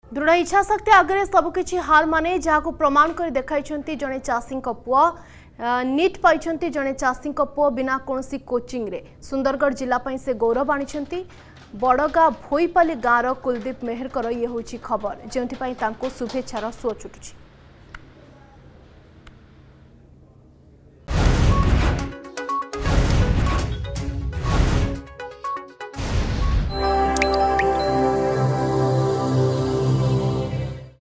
दृढ़ इच्छा शक्ति आगे सबकि हार माने जहाँ प्रमाण कर देखाई जड़े चाषी पुआ नीट पाई जड़े चाषी पुआ बिना कौन कोचिंग रे सुंदरगढ़ जिलापाई से गौरव आनी बड़गा भोईपाली गाँवर कुलदीप मेहरकर ये हूँ खबर जो शुभेच्छार सुओ छुटुची।